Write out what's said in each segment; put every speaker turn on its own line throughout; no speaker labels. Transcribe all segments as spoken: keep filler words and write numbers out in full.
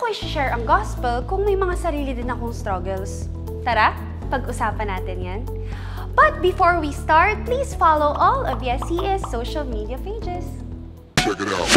ko i-share ang gospel kung may mga sarili din akong struggles? Tara, pag-usapan natin yan. But before we start, please follow all of S C S social media pages. Check it out.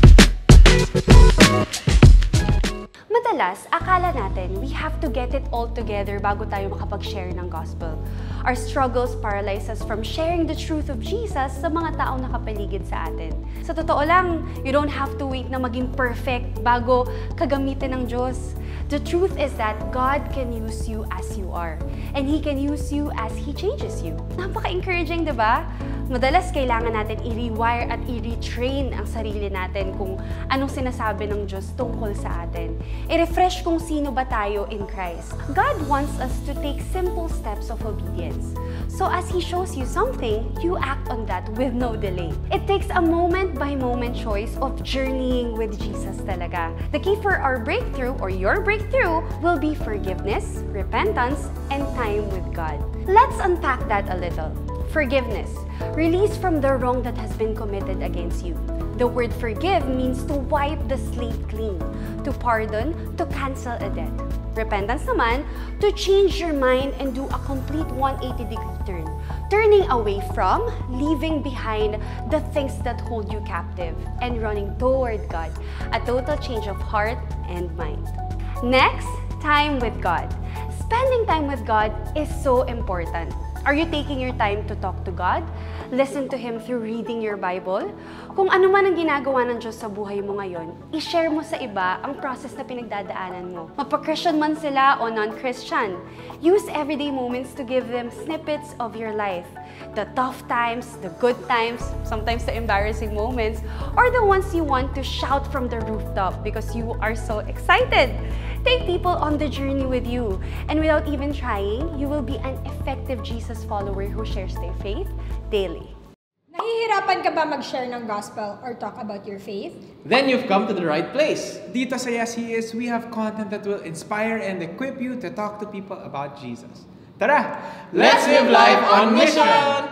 Madalas, akala natin we have to get it all together bago tayo makapag-share ng gospel. Our struggles paralyze us from sharing the truth of Jesus sa mga taong nakapaligid sa atin. Sa totoo lang, you don't have to wait na maging perfect bago kagamitin ng Diyos. The truth is that God can use you as you are, and He can use you as He changes you. Napaka-encouraging, diba? Madalas kailangan natin i-rewire at i-retrain ang sarili natin kung anong sinasabi ng Diyos tungkol sa atin. I-refresh kung sino ba tayo in Christ. God wants us to take simple steps of obedience. So as He shows you something, you act on that with no delay. It takes a moment-by-moment choice of journeying with Jesus talaga. The key for our breakthrough or your breakthrough will be forgiveness, repentance, and time with God. Let's unpack that a little. Forgiveness. Release from the wrong that has been committed against you. The word forgive means to wipe the slate clean, to pardon, to cancel a debt. Repentance naman, to change your mind and do a complete one eighty degree turn. Turning away from, leaving behind the things that hold you captive, and running toward God. A total change of heart and mind. Next, time with God. Spending time with God is so important. Are you taking your time to talk to God? Listen to Him through reading your Bible? Kung ano man ang ginagawa ng Diyos sa buhay mo ngayon, i-share mo sa iba ang process na pinagdadaanan mo. Mapa-Christian man sila o non-Christian. Use everyday moments to give them snippets of your life. The tough times, the good times, sometimes the embarrassing moments, or the ones you want to shout from the rooftop because you are so excited. Take people on the journey with you, and without even trying, you will be an effective Jesus follower who shares their faith daily.
Nahihirapan ka ba mag-share ng gospel or talk about your faith?
Then you've come to the right place.
Dito sa S C S, we have content that will inspire and equip you to talk to people about Jesus. Tara!
Let's live life on mission!